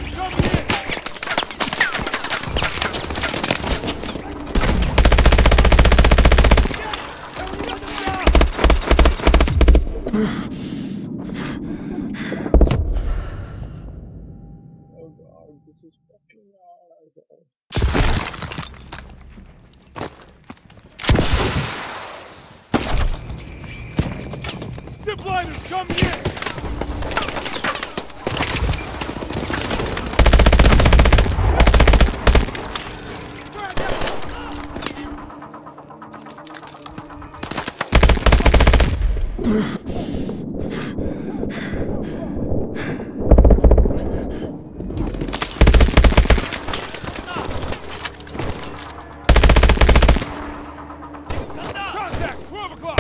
Zipliners coming in! Contact! 12 o'clock!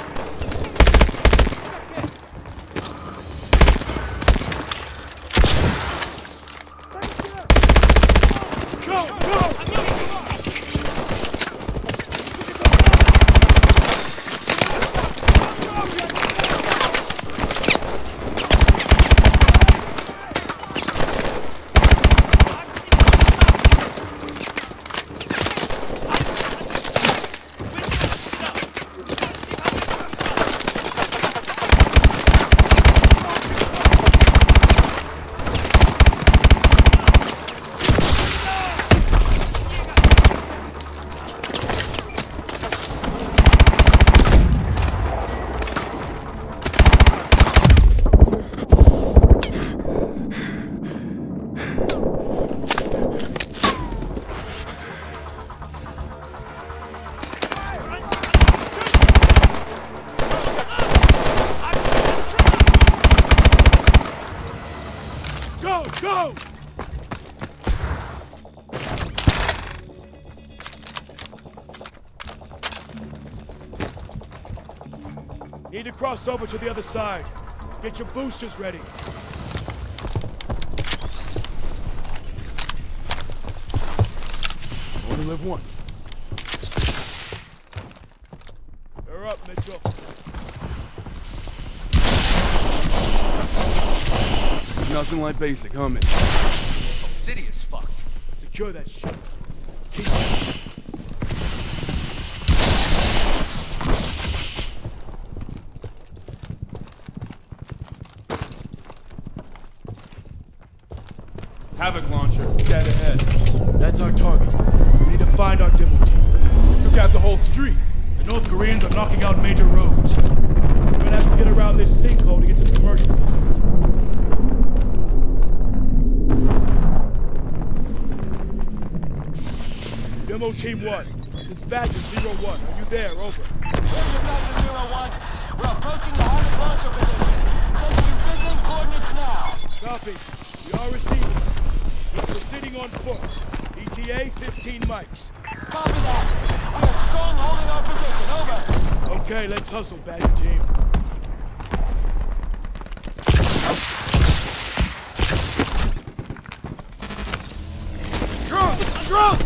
Go! Need to cross over to the other side. Get your boosters ready. Only live once. You're up, Mitchell. Nothing like basic, huh, Mitch? City is fucked. Secure that shit. Havoc launcher, dead ahead. That's our target. We need to find our demo team. Took out the whole street. The North Koreans are knocking out major roads. We're gonna have to get around this sinkhole to get to the commercial. Demo Team 1, this is Badger 01. Are you there? Over. Negative Badger 01. We're approaching the Havoc launcher position. Sending you visual coordinates now. Copy. We are receiving. We're proceeding on foot. ETA 15 mics. Copy that. We are strong holding our position. Over. Okay, let's hustle, Badger Team. Drunk!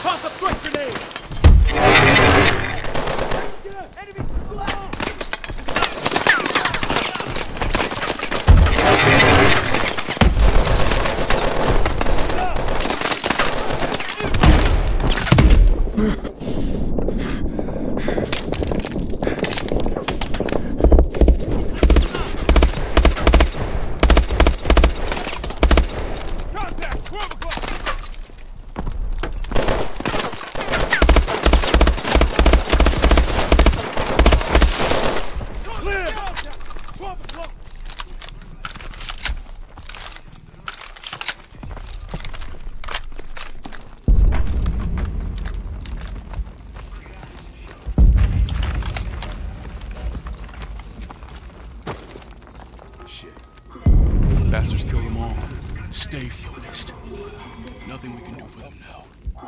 Toss a foot grenade! Enemy Contact! 12 o'clock! Clear! 12 o'clock! Shit. Bastards killed them all. Stay focused. Nothing we can do for them now.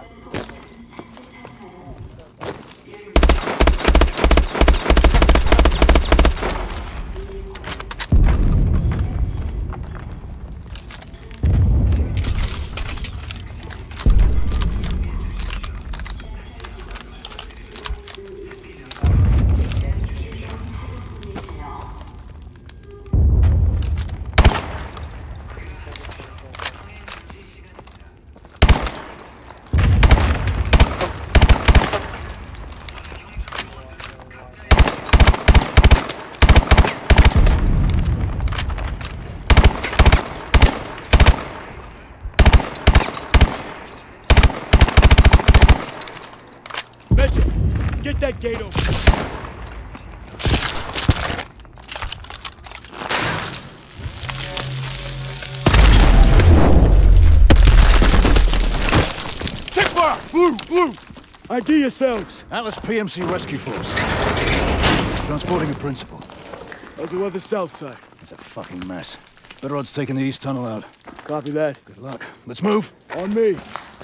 Metro, get that gate open. Check fire! Blue! ID yourselves. Atlas PMC Rescue Force. Transporting a principal. How's the weather south side? It's a fucking mess. Better odds taking the east tunnel out. Copy that. Good luck. Let's move. On me.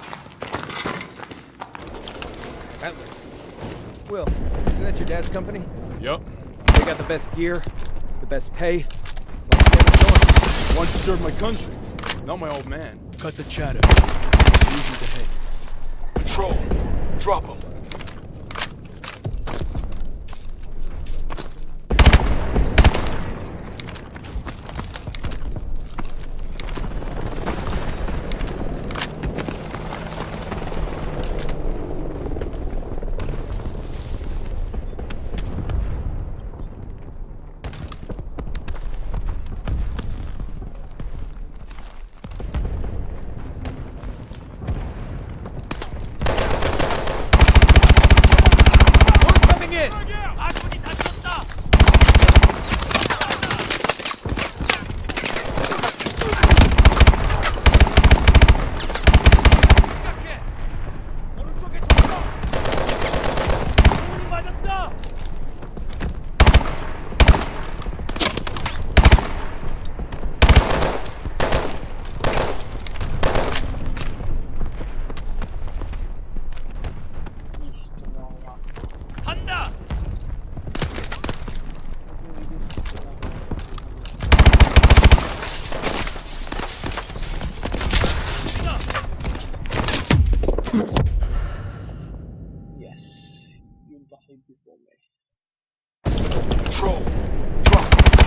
Atlas. Will, isn't that your dad's company? Yup. They got the best gear, the best pay. Like Once served my country. Not my old man. Cut the chatter. Easy to head. Patrol. Drop them. Patrol. Drop.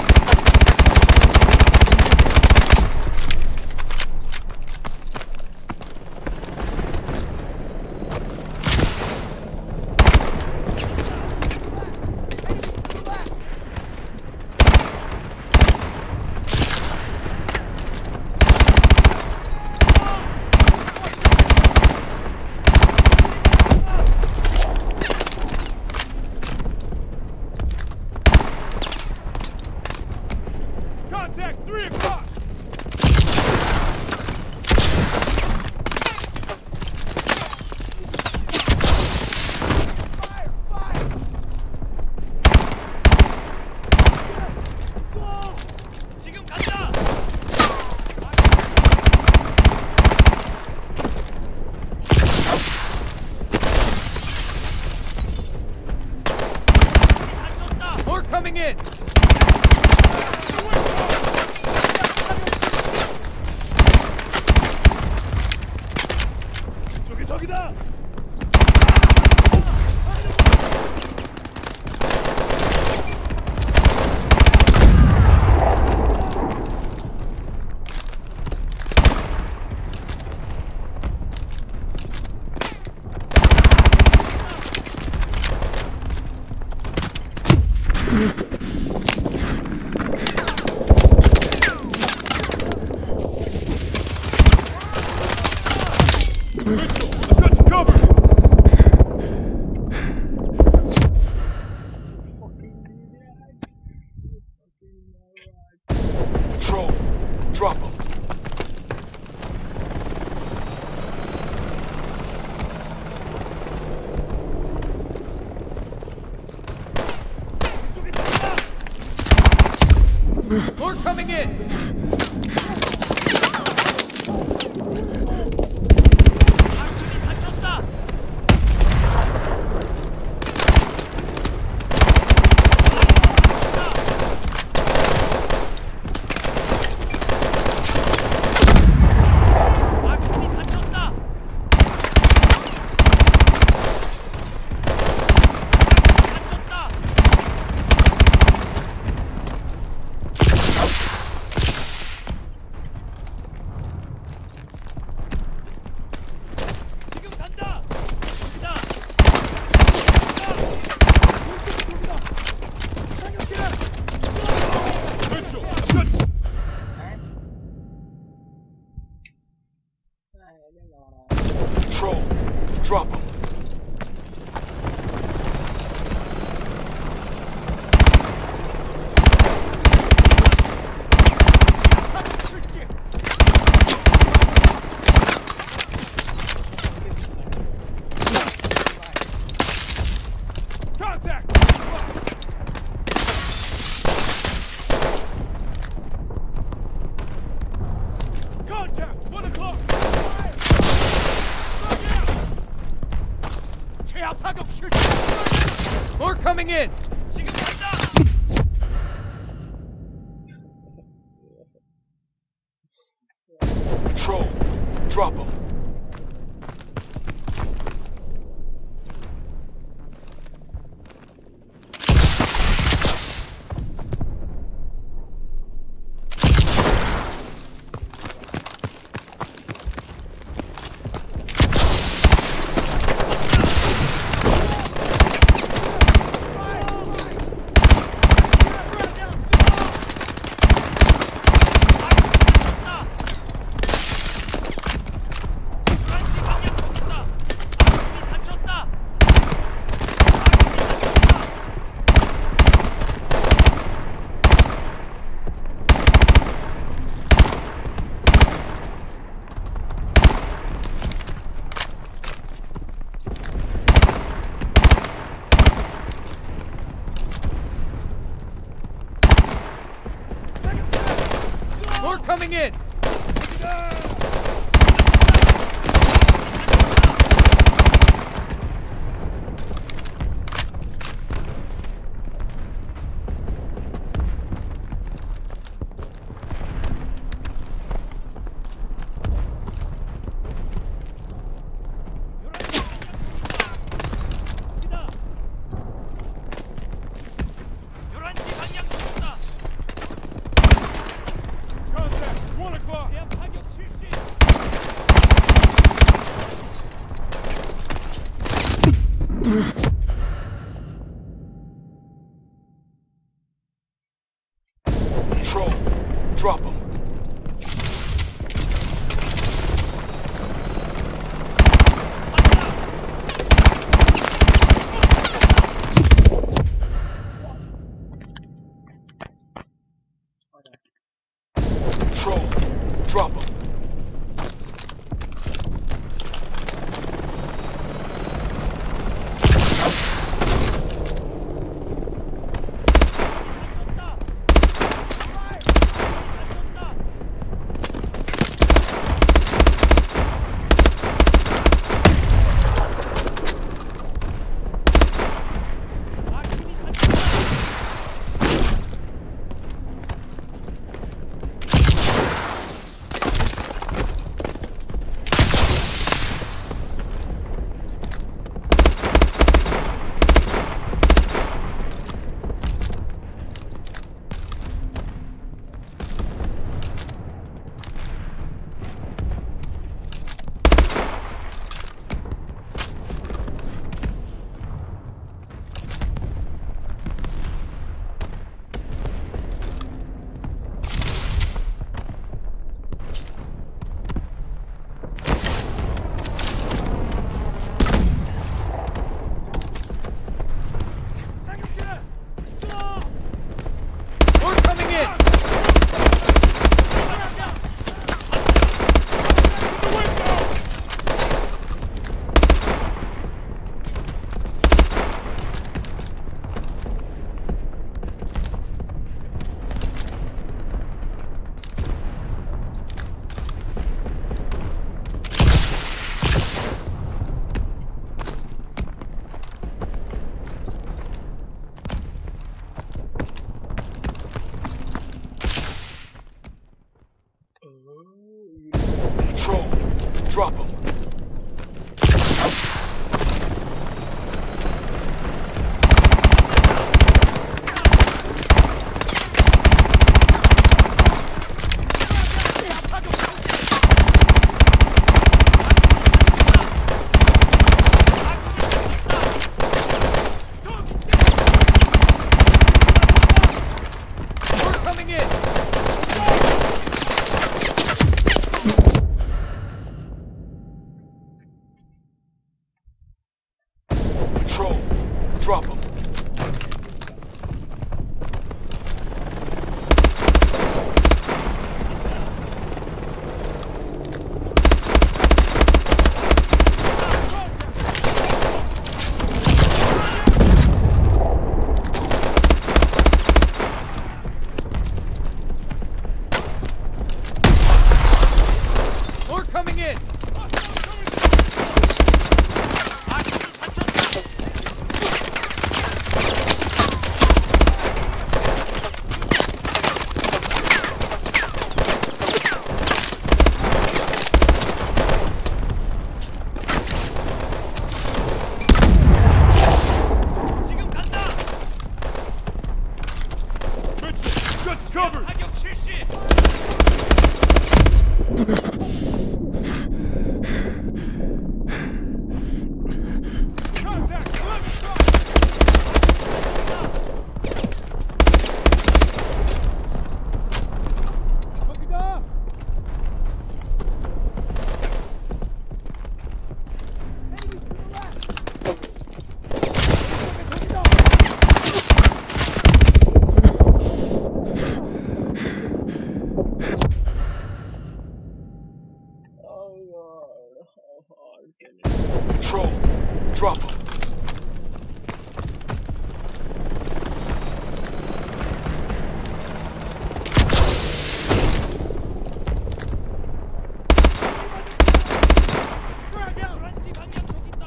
Contact, 3 o'clock! 지금 간다! More coming in! 저기다! Mitchell, I've got you covered! Patrol, drop him. More coming in! Patrol, drop him. Contact! Contact! 1 o'clock! 최압 사격 실시! More coming in! 지금 간다! Patrol, drop him. More coming in! Contact! 1 o'clock! Patrol, drop him. Patrol, drop him. Drop him. More coming in! 지금 간다. Just covered! 사격 실시. Contact! 저기다! Control. Drop him. 프라이드 란치 방향 쪽 있다.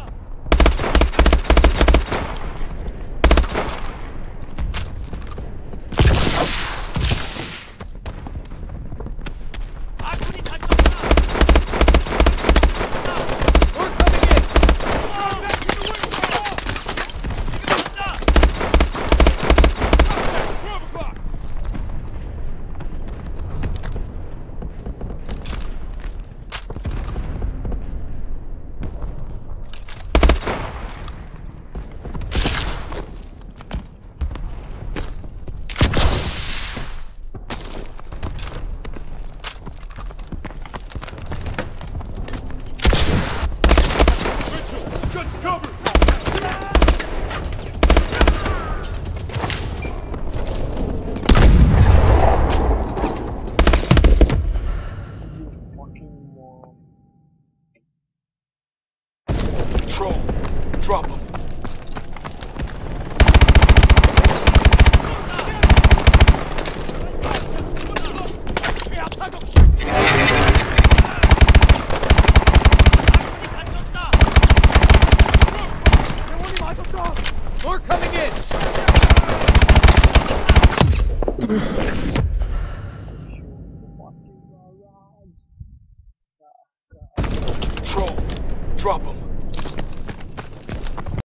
아군이 다쳤다. More coming in! 지금 간다. 12 o'clock! Just covered! Control. Drop him. 아군이 다쳤다. More coming in!